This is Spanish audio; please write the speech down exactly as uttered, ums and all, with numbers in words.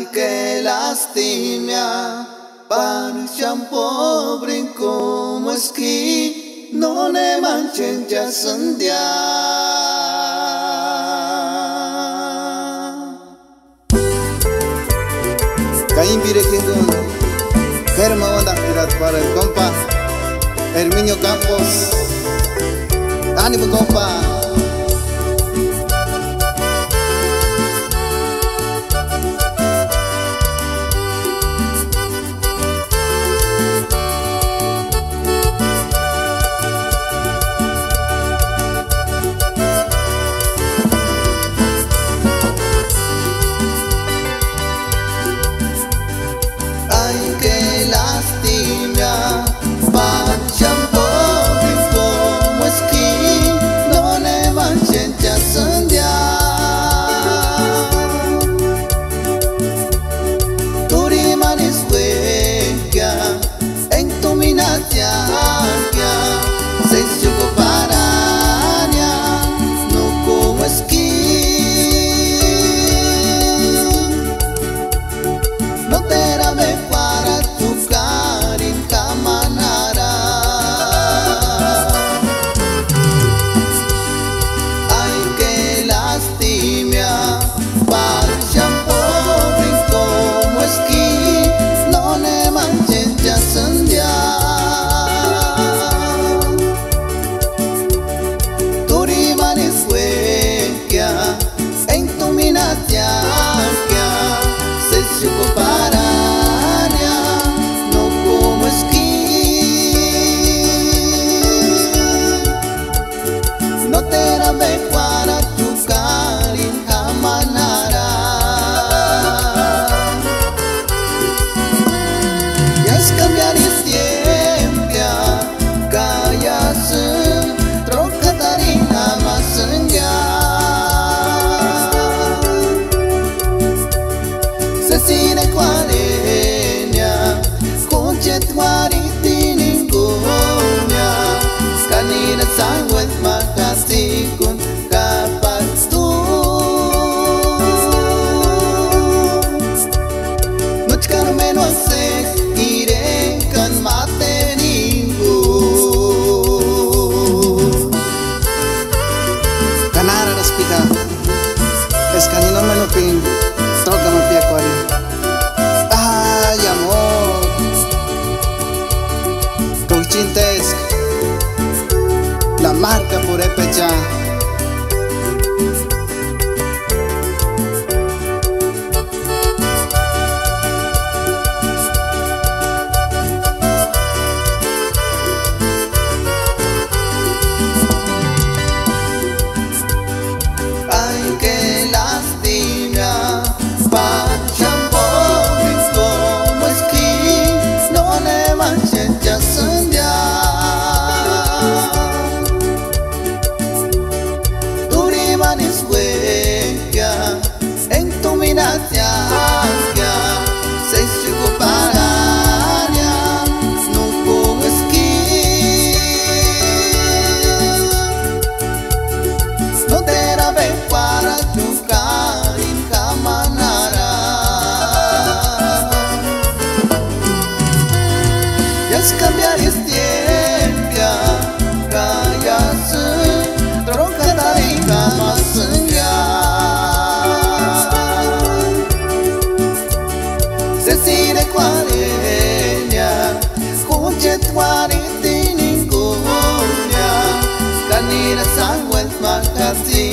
Ay, qué lástima, pareciam pobre como esqui, no le manchen ya sandia. Caín Pirequingun, Germa Onda para el compa Herminio Campos. Ánimo, compa. Ay, qué lástima, pareciam pobre como esqui, no le manchen ya sandia. Turi manis hueca, en tu minatia, se suco paraña, no como esqui. No te rame para tu carin camanara. Ay, qué lástima, pareciam pobre como esqui, no le manchen ya sandia. Turi manis hueca, en tu minatia, se suco paraña, no como esqui. No te rame para tu carin camanara. Ya es cambiar el tiempo, callarse, troca tarina más allá. Cine cuarenya, kunchet wariti ninggunya, kanina sangwet makasikun kapat tu. Nuchkan menose irekan mate ninggu. Kanara raspika, es kanino menopin, toca mapia kwari. Ay, amor, Cochintes, la marca por Epecha. Ay, qué lástima, pareciam pobre como esqui, no le manchen ya sandia. Turi manis hueca, en tu minatia, se suco paraña, no como esqui. No te rame para tu carin camanara. Ya es cambiar el tiempo, callarse, troca tarina más allá. Cecine cuarenya, kunchet wariti ninggunya, kanina sangwet makasi